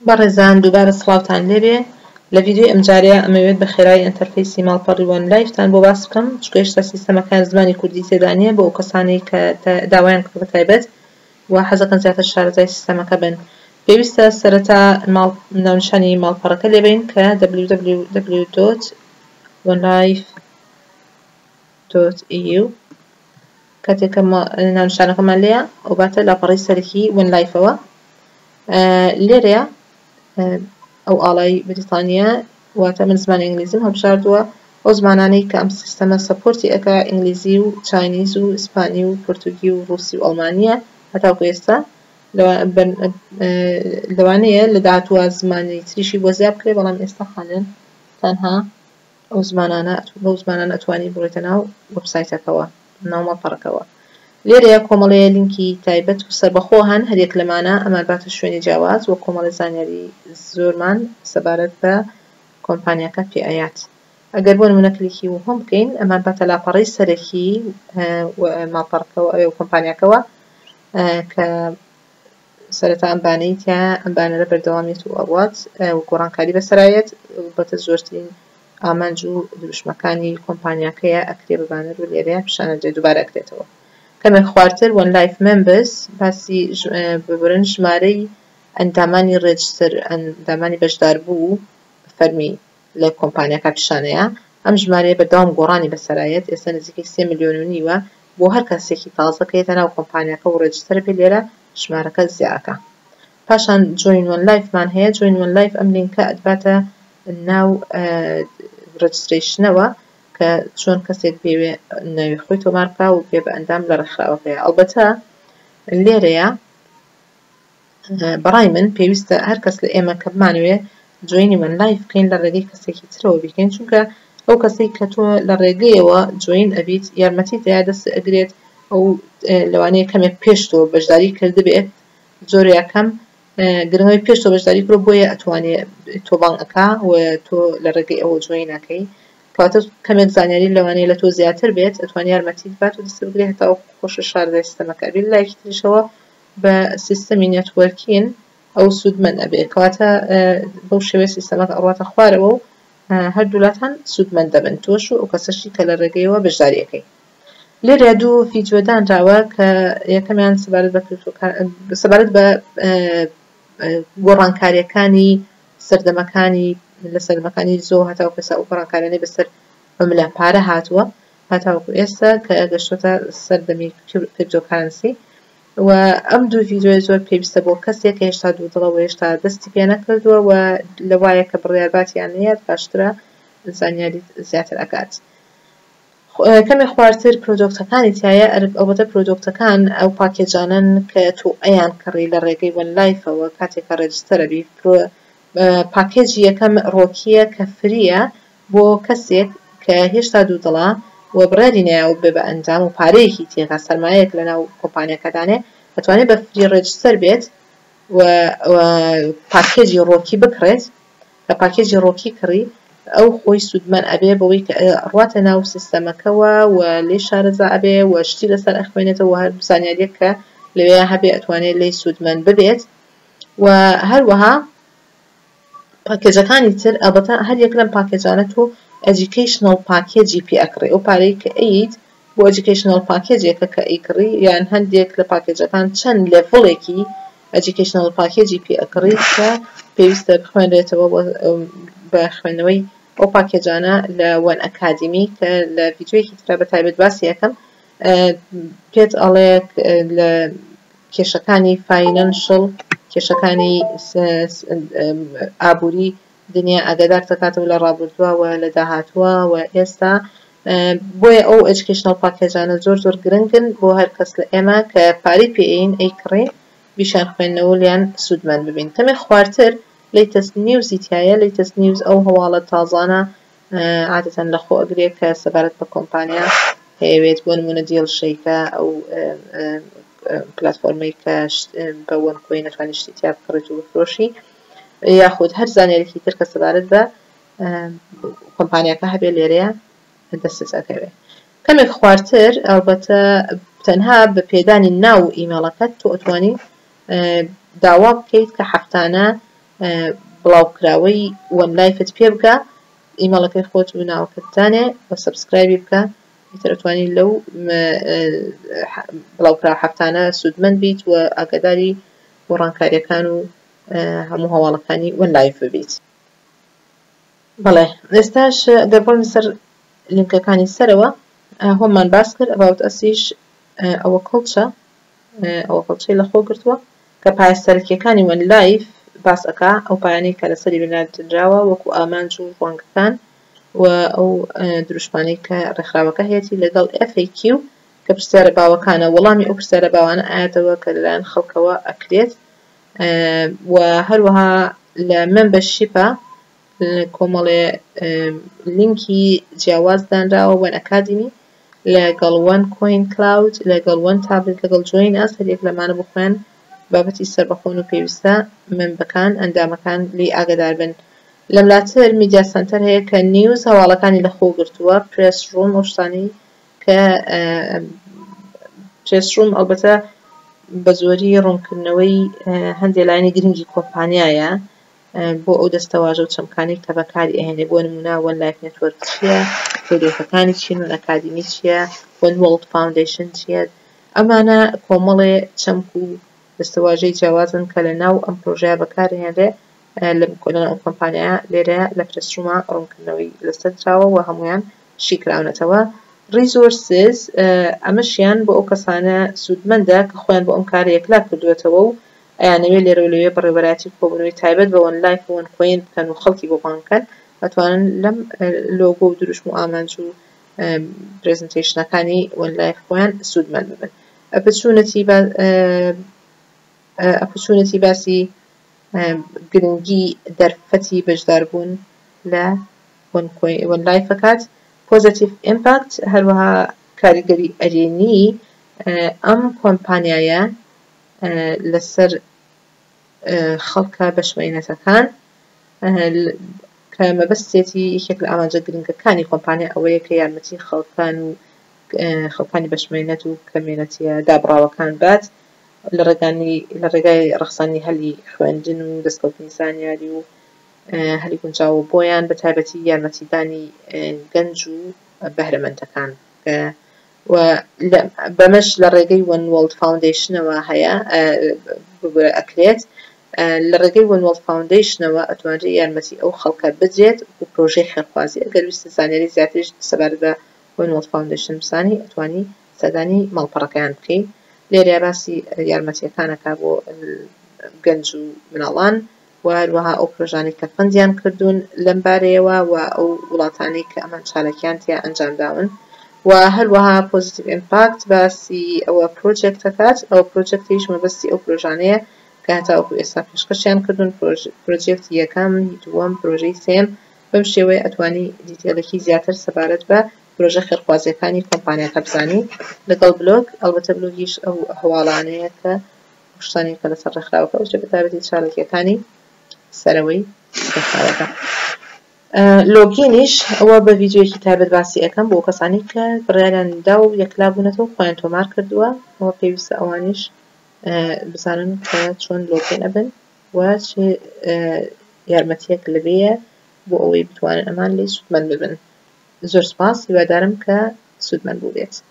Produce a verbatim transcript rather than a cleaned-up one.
بەڕێزان دووبارە سڵاوتان لێبێ لە ڤیدیۆی ئەم جارەیە ئەمەوێت بە خێرایی ئینتەرفەیسی ماڵپەڕی وان لایفتان بۆ باس بکەم چونکە هێشتا سیستەمەکان زمانی کوردی تێدا نییە بۆ ئەو کەسانی کە داوایان کرد بە تایبەت و حەزەکەن زیاتر شارەزای سیستەمەکە بن. پێویستە سەرەتا ناونیشانی ماڵپەڕەکە لێبین کە دبلیو دبلیو دبلیو دۆت وان لایف دۆت ئی یو کاتێککە ناونیشانەکەمان لێیە ئەو باتە لاپەڕەی سەرەکی وان لایفەوە. لێرەیە ئەو ئاڵای بریتانیا واتە من زمانی ئینگلیزیم هەڵبژاردووە ئەو زمانانەی کە ئەم سیستەمە سەپۆرتی ئەکا ئینگلیزی و چاینیز و ئیسپانی و پورتوگی و ڕووسی و ئەڵمانیە هەتاوکو ئێستا لەوانەیە لە داهاتووە زمانی تریشی بۆ زیاد بکرێ بەڵام ئێستا خانن تەنها ئەو زمانانە بەو زمانانە ئەتوانی بڕێتە ناو وەبسایتەکەوە ناو ماڵپەڕەکەوە. لێرەیە کۆمەڵەیە لینکی تایبەت و سەربەخۆ هەن هەرێک لەمانە ئەمان باتە شوێنی جیاواز وە کۆمەڵی زانیاری زۆرمان سەبارەت بە کۆمپانیاکە پێ ئەیات. ئەگەر بۆ نمونە کلیکی و هۆم بکەین ئەمان باتە لاپەڕەی سەرەکی ماڵپەڕەکەوە ئەو کۆمپانیاکەوە کە سەرەتا ئەمبانەی تیا ئەمبانەرە بەردەوامیت و ئەوات و گۆڕانکاری بەسەرایەت بەتە زۆرترین ئامانج و دروشمەکانی کۆمپانیاکەیە ئەکرێ ببانەر و لێرەیە پیشانەجێ دووبارە ئەکرێتەوە. کەمێک خوارتر وان لایف ممبرز باسی ببرن ژمارەی ئەندامانی ڕێجستر ئەندامانی بەشدار بوو فەرمی لە کۆمپانیاکە پیشانەیە. ئەم ژمارەیە بەردەوام گۆڕانی بەسەرایەت ئێستا نزیکەی سێ ملیۆن و نیوە بۆ هەر کەسێکی تازە کە ناو کۆمپانیاکە و ڕێجستەر بێ لێرە ژمارەکە زیادەکە. پاشان جوین وان لایفمان هەیە. جوین وان لایف ئەم لینکە ئەدباتە ناو ڕێجستریشنەوە کە چۆن کەسێک بێوێ ناوی خۆی تۆمار بکا و بێ بە ئەندام لە ڕێکخراوەکەیە. ئەڵبەتە لێرەیە بەڕای من پێویستە هەر کەس لە ئێمە کە بمانوێ جوینی وان لایف بکەین لە ڕێگەی کەسێکی ترەوە بکەین چونکە ئەو کەسەی کە تۆ لە ڕێگەیەوە جوین ئەبیت یارمەتیت دەیا دەست ئەگرێت ئەو لەوانەیە کەمێک پێش تۆ بەشداری کردبێت زۆر یاکەم گرنگەوەی پێش تۆ بەشداری کرۆ بۆیە ئەتوانێت تۆ بانگ ئەکا و تۆ لە ڕێگەی ئەوە جوین ناکەی کەواتە کەمێک زانیاری لەوانەیە لە تۆ زیاتر بێت ئەتوانی یارمەتیت بات و دەست بگرێت هەتا خۆشە شارەزای سیستەمەکە بێت. لایەکی تریشەوە بە سیستەمی نێتوەرکین ئەو سوودمەند ئەبێ کەواتە بەو شێوەیە سیستەمەکە ئەڕواتە خوارەوە و هەردوو لاتان سوودمەند دەبن تۆش و ئەو کەسەشی کە لە ڕێگەیەوە بەشداریەکەی. لێرە دوو ڤیدیۆ دانراوە کە یەکەمیان سەبارەت بە سەبارەت بە گۆڕانکاریەکانی سەردەمەکانی لە سەردەمەکانی زۆ هەتاوکو ئێستا ئەو گۆڕانکاریانەی بەسەر ئەملا پارە هاتووە هەتاوکو ئێستا کە گەشتۆتە سەردەمی کریپتۆکارنسی و ئەم دوو ڤیدیۆ زۆر پێویستە بۆ کەسێک کە هێشتا دوودڵەوە هێشتا دەستی پێ نەکردووە و لەوایە کە بڕیارباتیان هەیە باشترە زانیاری زیاتر ئەکات. کەمێک خوارتر پرۆدۆکتەکانی تایە ئەوبەتە پرۆدۆکتەکان ئەو پاکێجانن کە تۆ ئەیان کڕی لە ڕێگەی وان لایفەوە کاتێکە ڕێجستەرە بی پاکێجی یەکەم ڕۆکیە کە فریە بۆ کەسێک کە هێشتا دوودڵە و بڕیاری نەیاوە بێ بە ئەنجام و پارەیەکی تێغا سەرمایەک لە ناو کۆمپانیەکەدانێ ئەتوانێت بە فری ڕێجستەر بێت و پاکێجی ڕۆکی بکڕێت کە پاکێجی ڕۆکی کڕی ئەو خۆی سوودمەند ئەبێ بەوەی کە ڕواتە ناو سیستەمەکەوە و لێ شارەزا ئەبێ و شتی لەسەر ئەخوێنێتەوە هەر زانیاریەک کە لەوێ هەبێ ئەتوانێت لێی سوودمەند ببێت و هەروەها پاکێجەکانی تر ئەلبەتە هەر یەک لەم پاکێجانە تۆ ئەجیکیشنەڵ پاکێجی پێ ئەکڕێ ئەو پارەی کە ئەیت بۆ ئەجیکیشنەڵ پاکێجێکە کە ئەیکڕی یان هەندێک لە پاکێجەکان چەند لێڤڵێکی ئەجیکیشنەڵ پاکێجی پێ ئەکڕی کە پێویستە بخوێنرێتەوە بە خوێندنەوەی ئەو پاکێجانە لە وان ئەکادمی کە لە ڤیدیۆیەکی ترا بە تایبەت باسی یەکەم پێت ئەڵێ لە کێشەکانی فاینانشڵ کێشەکانی ئابووری دنیا ئاگادار دەکاتەوە لە ڕابردووە لە داهاتووە و ئێستا بۆیە ئەو ئەجیکیشنەڵ پاکێجانە زۆر زۆر گرنگن بۆ هەر کەس لە ئێمە کە پارەی پێین ئەیکڕێ بیشان خوێندنەوە لیان سوودمەند ببین. کەمێک خوارتر لیتەست نیوزی تایە. لیتەست نیوز ئەو هەواڵە تازانە عادەتەن لە خۆ ئەگرێ کە سەبارەت بە کۆمپانیا هەیەوێت بۆ نمونە دیڵشەیکە ئەو پلاتفۆرمەی کە بە وەن کۆی نەتوانێت شتی تیا بکڕێت و بفرۆشی یاخود هەر زانیاریی تر کە سەبارەت بە کۆمپانیاکە هەبێ لێرەیە دەستت ئەکەوێت. کەمێک خوارتر ئەلبەتە تەنها بە پێدانی ناو ئیمێڵەکەت تۆ ئەتوانی داوا بکەیت کە هەفتانە بڵاوکراوەی وەن لایفت پێ بکە ئیمەڵەکەی خۆت و ناوەکەت دانێ بە سەبسکرایبی بکە ئیتر ئەتوانی لەو بڵاوکراوە هەفتانە سودمەند بیت و ئاگاداری گۆڕانکاریەکان و هەموو هەواڵەکانی وەن لایف ببیت. بەڵێ ئێستاش دەبڕین سەر لینکەکانی سەرەوە هۆمان باس کرد about ئەسیش ئەوە کڵچە ئەوە کڵچەی لە خۆ گرتووە کە پایەسەرکیەکانی وەن لایف باس ئەکا ئەو پایانەی کە لەسەری بناردراوە وەکو ئامانج و ڕوانگەکان و ئەو دروشمانەی کە ڕێکخراوەکە هەیەی لەگەڵ ئف ئێ کیو کە پرسیارە باوەکانە وەڵامی ئەو پرسیارە باوانە ئاەتەوە کە لەلایەن خەڵکەوە ئەکرێت و هەروەها لە ممبەرشیپە کۆمەڵێ لینکی جیاواز دانراوە وەن ئەکادمی لەگەڵ وەن کۆین کلاود لەگەڵ وەن تابلت لەگەڵ جوین ئەس هەرێک لەمانە بخوێن بابەتی سەربەخۆن و پێویستە ممبەکان ئەندامەکان لی ئاگادار بن. لەملاتر میدیا سنتەر هەیە کە نیوز هەواڵەکانی لە خۆ گرتووە پرێس ڕوم ئەو شتانی کە پرێس ڕوم ئەلبەتە بە زۆری ڕوونکردنەوەی هەندێک لایەنی گرنگی کۆمپانیایە بۆ ئەو دەستەواژە و چەمکانی کە بەکاری ئەهێنێ بۆ نمونە وەن لایف نێتوەرک چییە پرۆدەکتەکانی چین وەن ئەکادمی چییە وەن وۆڵد فاوندیشن چییە ئەمانە کۆمەڵێ چەمک و دەستەواژەی جیاوازن کە لە ناو ئەم پرۆژەیە بەکارهێنرێ لە ئەو کۆمپانیایە لێرە لە پرێسرومە ڕوونکردنەوەی لەسەر دراوە و هەمویان شیکراونەتەوە. ریزۆرسز ئەمەشیان بۆ ئەو کەسانە سودمەندە کە خۆیان بۆ ئەم کارە یەکلا کردوێتەوە و ئەیانەوێ لێرە و لەوێ بەڕێوەبەراتی کۆبوونەوەی تایبەت بە وەن لایف و وەن کۆین بکەن و خەڵکی بۆ بانکەن ئەتوانن لەم لۆگۆ و دروشم و ئامانج و پرێزنتیشنەکانی وەن لایف خۆیان سودمەند ببن. ئەپچوونەتی باسی گرنگی دەرفەتی بەشداربوون لە وەن لایفەکات پۆزیتیڤ ئیمپاکت هەروەها کاریگەری ئەرێنی ئەم کۆمپانیایە لەسەر خەڵکە بەشمێنەتەکان کە مەبەستێتی یەکێک لە ئامانجە گرنگەکانی کۆمپانیا ئەوەیە کە یارمەتی خەڵکان و خەڵکانی بەشمێنەت و کەمێنەتیە دابڕاوەکان بات لە ڕێگانی لە ڕێگای ڕەخسانی هەلی خوێندن و دەستکەوتنی زانیاری و هەلی گونجاو بۆیان بە تایبەتی یارمەتیدانی گەنج و بەهرەمەندەکان و بەمەش لە ڕێگەی وەن وۆڵد فاوندیشنەوە هەیە ئەکرێت لە ڕێگەی وەن وۆڵد فاوندیشنەوە ئەتوانرێت یارمەتی ئەو خەڵکە بدرێت و پرۆژەی خێرخوازی ئەگەر ویستە زانیاری زیاتریش سەبارەت بە وەن وۆڵد فاوندیشن بزانی ئەتوانی سەردانی ماڵپەڕەکەیان بکەیت لێرە باسی یارمەتیەکانەکە بۆ گەنج و مناڵان و هەروەها ئەو پرۆژانەی کە فەندیان کردوون لەم بارەیەوە و ئەو وڵاتانەی کە ئەمان چالەکیان تیا ئەنجامداون و هەروەها پۆزیتیڤ ئیمپاکت باسی ئەوە پرۆجێکتەکات ئەو پرۆجێکتیش مەبەستی ئەو پرۆژانەیە کە هەتاوەکو ئێستا پێشکەشیان کردوون پرۆجێکتی یەکەم دووەم پرۆژەی سێم بەم شێوەیە ئەتوانی دیتێلێکی زیاتر سەبارەت بە پرۆژە خێرخوازیەکانی کۆمپانیاکە بزانی لەگەڵ بلۆگ ئەلبەتە بلۆگیش ئەو هەواڵانەیە کە شتانی کە لەسەر ڕێکخراوەکە و بەتایبەتی چالەکیەکانی سەرەوەی ڕێکخراوەکە. لۆگینیش ئەوە بە ڤیدیۆیەکی تایبەت باسی ئەەکەم بۆ کەسانی کە بڕیاریاندا و یەکلا بوونەتەوە خۆیان تۆمار کردووە ئەوە پێویستە ئەوانیش بزانن کە چۆن لۆگین ئەبن و چه یارمەتیەک لەبەیە بۆ ئەوەی بتوانن ئەمان لێ سودمەند ببن. زۆر سوپاس، هیوادارم کە سودمەند بوو بێت.